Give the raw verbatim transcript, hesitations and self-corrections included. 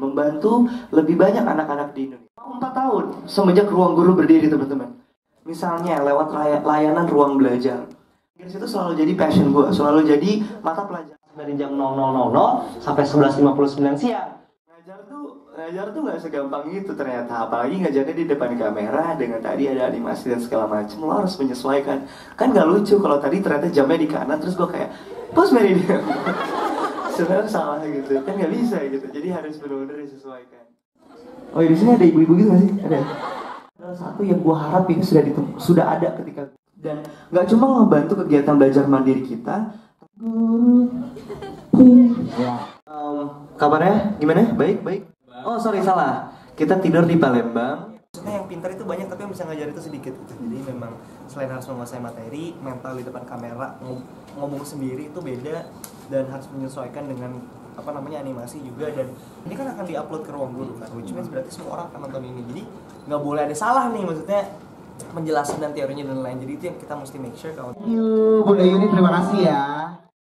membantu lebih banyak anak-anak di Indonesia. Empat tahun semenjak Ruang Guru berdiri, teman-teman. Misalnya lewat layanan ruang belajar. Inggris itu selalu jadi passion gue, selalu jadi mata pelajaran dari jam nol nol nol nol sampai sebelas lima puluh sembilan siang. Ngajar tuh, ngajar tuh nggak segampang itu ternyata. Apalagi ngajarnya di depan kamera dengan tadi ada animasi dan segala macam. Lo harus menyesuaikan. Kan nggak lucu kalau tadi ternyata jamnya di kanan terus gue kayak pause meridian. Sebenarnya salah gitu, kan nggak bisa gitu. Jadi harus benar-benar disesuaikan. Oh, di sini ada ibu-ibu gitu nggak sih? Ada. Salah satu yang gue harap ini sudah ditem- sudah ada ketika dan nggak cuma membantu kegiatan belajar mandiri kita. Um, kabarnya gimana? Baik, baik. Oh sorry salah. Kita tidur di Palembang. Maksudnya yang pintar itu banyak tapi yang bisa ngajar itu sedikit gitu. Jadi memang selain harus menguasai materi, mental di depan kamera, ngomong sendiri itu beda dan harus menyesuaikan dengan apa namanya animasi juga. Dan ini kan akan diupload ke Ruang Guru kan, which means berarti semua orang akan nonton ini. Jadi nggak boleh ada salah nih, maksudnya penjelasan dan teorinya dan lain. Jadi itu yang kita mesti make sure kalau. Thank you, Bunda Yuni, terima kasih ya.